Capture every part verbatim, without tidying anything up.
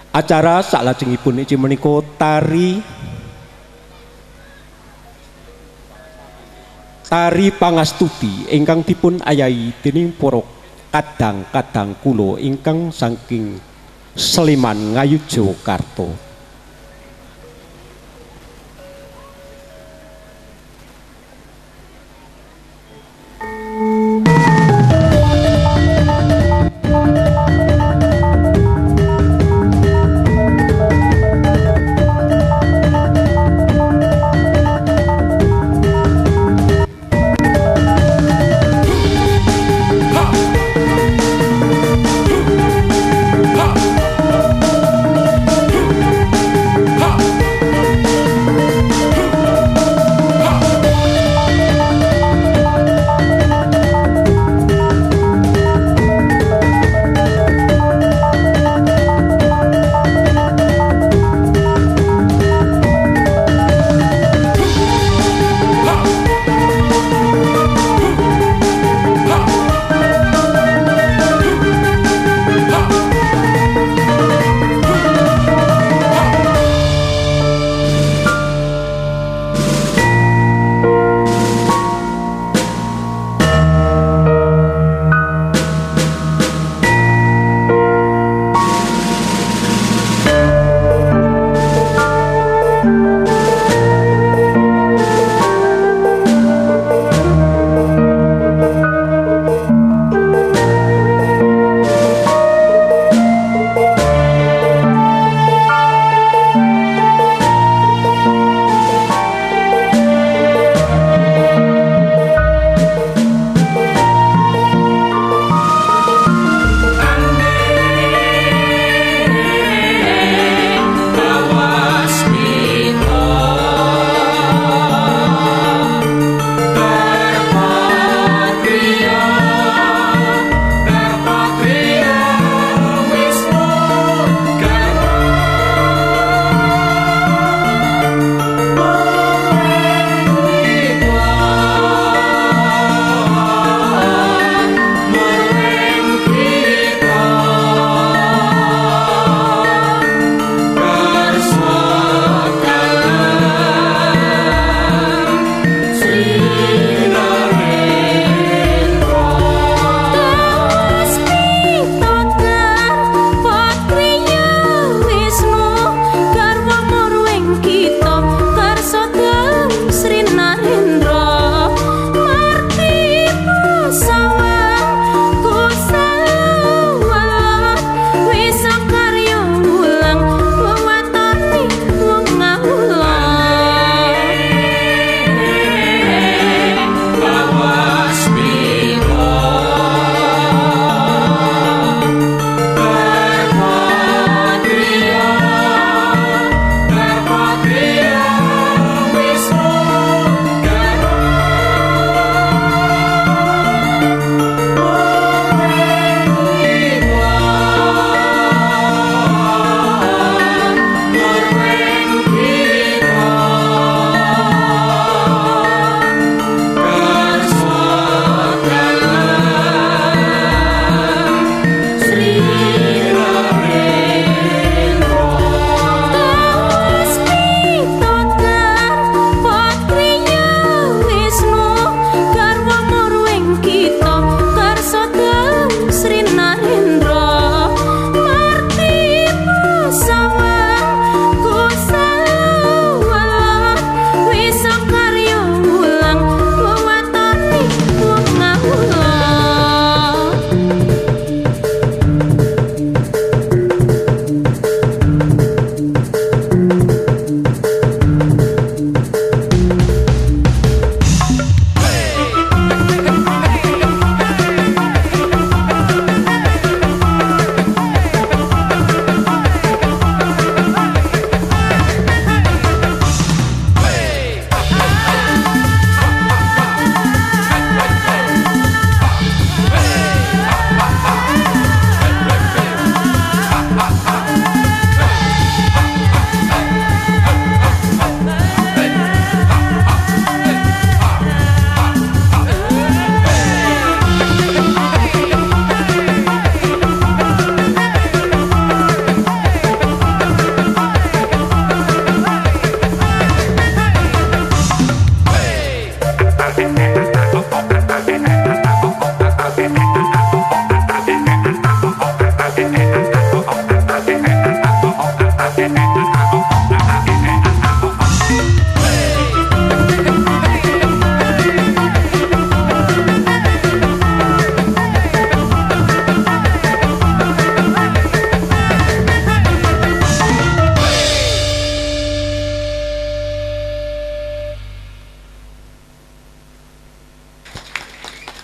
Acara salajengipun iki menika tari tari pangastuti ingkang dipun ayahi dening para kadang-kadang kula ingkang saking Sleman Ngayogyakarta.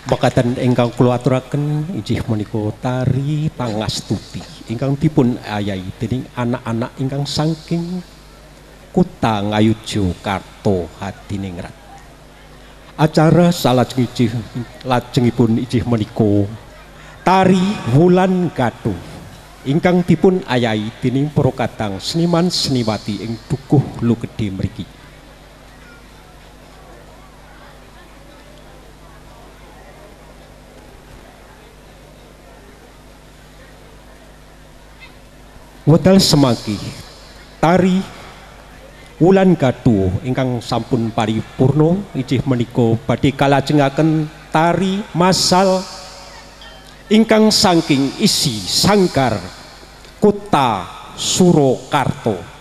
Makaten ingkang kula aturaken inggih menika tari pangastuti ingkang dipun ayahi dening anak-anak ingkang saking Kutha Ngayogyakarta hadiningrat. Acara salajengipun lajengipun inggih menika tari Wulan Gaduh ingkang dipun ayahi dening para kadang seniman seniwati ing Dukuh Lugedhe mriki. Wedal semangki tari Wulan Gaduh ingkang sampun paripurna inggih menika badhe kalajengaken tari masal ingkang saking isi sanggar Kutha Surakarta.